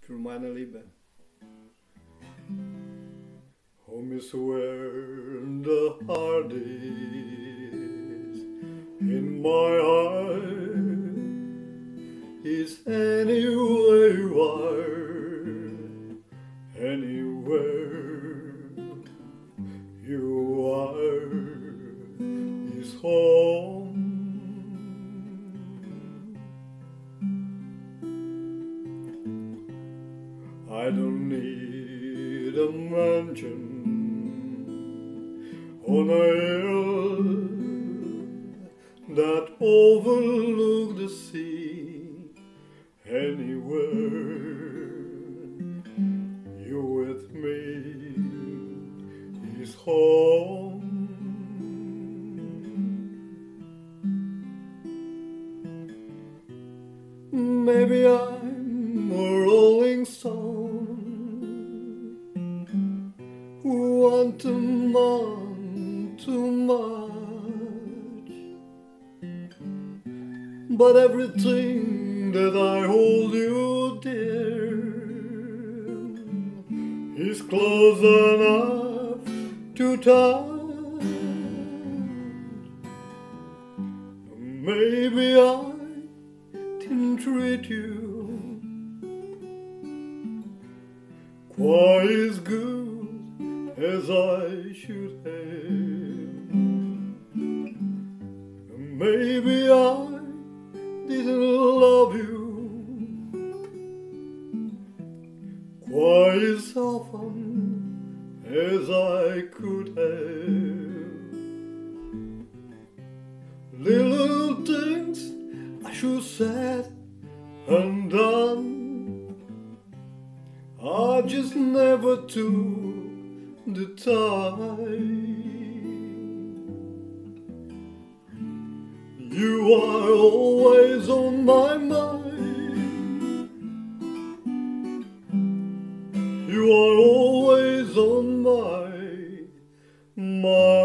für meine Liebe. Home is where the heart is. In my heart is anywhere you are, anywhere you are is home. I don't need a mansion on a hill that overlook the sea. Anywhere you with me is home. Maybe I'm a rolling stone who want to want too much, but everything that I hold you dear is close enough to touch. Maybe I didn't treat you quite as good as I should have. Maybe I didn't love you quite as often as I could have. Little things I should said and done, I just never took the time. You are always on my mind. You are always on my mind.